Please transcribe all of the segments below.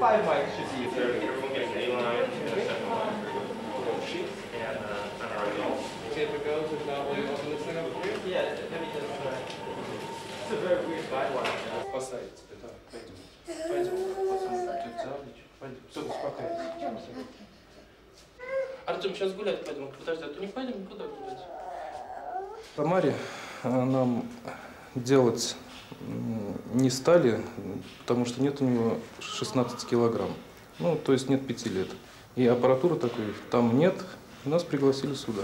5 mics should be So everyone gets an A-line and a second line for both sheets and our results. See if it goes. If not, will you open this thing up for you? Yeah, let me just it's a very weird guideline. Спасай тебя, да, пойдем. Пойдем, пойдем, пойдем. Все, успокойся. Артем, сейчас гулять пойдем. Подожди, а то не пойдем никуда гулять. Тамаре нам делать не стали, потому что нет у него 16 килограмм. Ну, то есть нет 5 лет. И аппаратуры такой там нет. Нас пригласили сюда.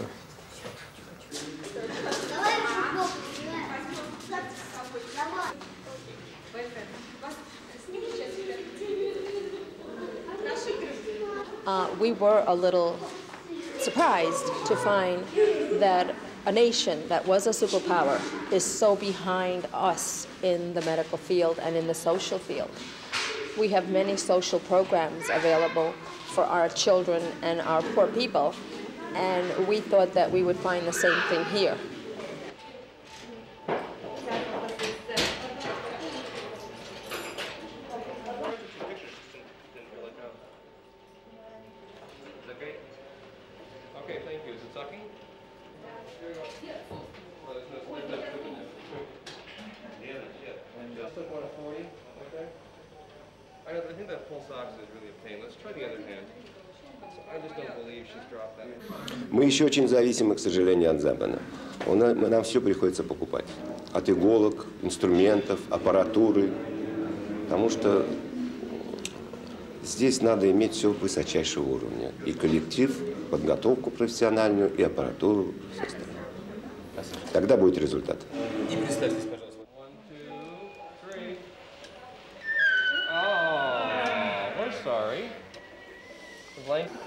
We were a little surprised to find that a nation that was a superpower is so behind us in the medical field and in the social field. We have many social programs available for our children and our poor people, and we thought that we would find the same thing here. Okay, thank you. Is it sucking? I think that pulse ox is really a pain. Let's try the other hand. I just don't believe she's dropped that. Мы еще очень зависимы, к сожалению, от Запада. Нам все приходится покупать. От иголок, инструментов, аппаратуры. Потому что здесь надо иметь все высочайшего уровня. И коллектив, подготовку профессиональную, и аппаратуру, все остальное. Тогда будет результат. И представьтесь, пожалуйста. 1, 2, 3. Oh, we're sorry. Length.